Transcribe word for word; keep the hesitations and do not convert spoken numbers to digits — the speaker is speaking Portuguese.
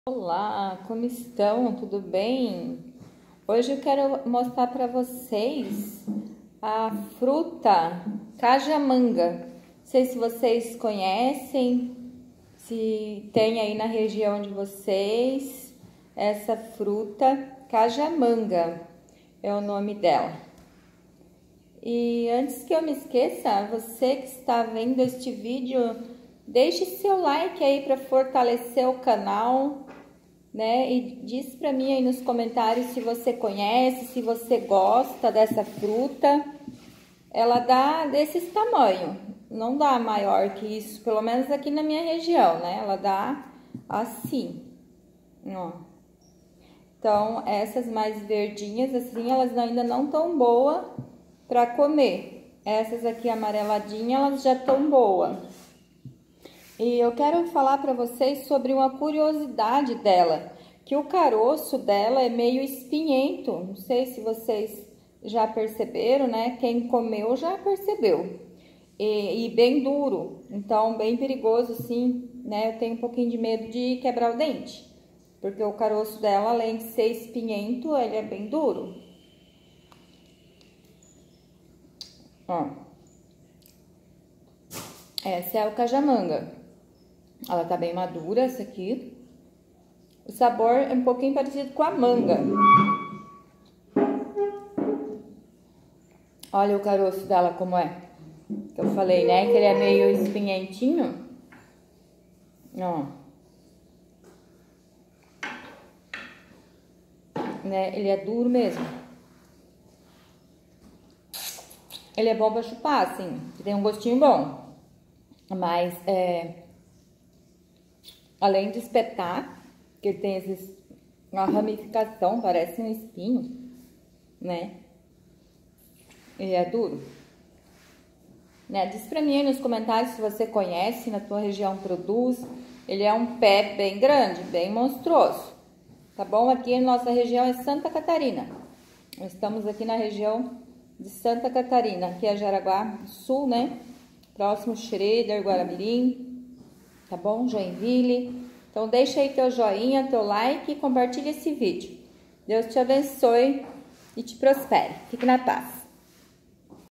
Olá, como estão? Tudo bem? Hoje eu quero mostrar para vocês a fruta cajamanga. Não sei se vocês conhecem, se tem aí na região de vocês essa fruta cajamanga, é o nome dela. E antes que eu me esqueça, você que está vendo este vídeo, deixe seu like aí para fortalecer o canal, né? E diz para mim aí nos comentários se você conhece, se você gosta dessa fruta. Ela dá desses tamanho, não dá maior que isso, pelo menos aqui na minha região, né? Ela dá assim, ó. Então, essas mais verdinhas assim, elas ainda não tão boas para comer. Essas aqui amareladinhas, elas já tão boas. E eu quero falar para vocês sobre uma curiosidade dela, que o caroço dela é meio espinhento. Não sei se vocês já perceberam, né? Quem comeu já percebeu. E, e bem duro, então bem perigoso, sim, né? Eu tenho um pouquinho de medo de quebrar o dente, porque o caroço dela, além de ser espinhento, ele é bem duro. Ó. Essa é o cajamanga. Ela tá bem madura, essa aqui. O sabor é um pouquinho parecido com a manga. Olha o caroço dela como é. Que eu falei, né? Que ele é meio espinhentinho. Ó. Né? Ele é duro mesmo. Ele é bom pra chupar, assim. Tem um gostinho bom. Mas, é... além de espetar, que ele tem esses, uma ramificação, parece um espinho, né? Ele é duro. Né? Diz pra mim aí nos comentários se você conhece, na tua região produz. Ele é um pé bem grande, bem monstruoso. Tá bom? Aqui a nossa região é Santa Catarina. Estamos aqui na região de Santa Catarina, aqui é Jaraguá do Sul, né? Próximo Schroeder, Guaramirim. Tá bom? Joinville. Então, deixa aí teu joinha, teu like e compartilha esse vídeo. Deus te abençoe e te prospere. Fique na paz.